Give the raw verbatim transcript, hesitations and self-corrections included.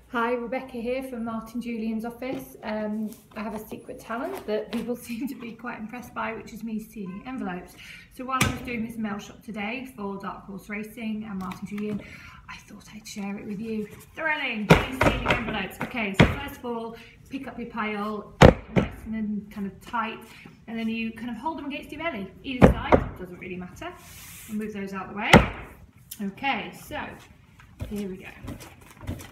Hi, Rebecca here from Marten Julian's office. Um, I have a secret talent that people seem to be quite impressed by, which is me sealing envelopes. So while I was doing this mail shop today for Dark Horse Racing and Marten Julian, I thought I'd share it with you. Thrilling, sealing envelopes. Okay, so first of all, pick up your pile, nice and kind of tight, and then you kind of hold them against your belly. Either side, doesn't really matter. I'll move those out of the way. Okay, so here we go.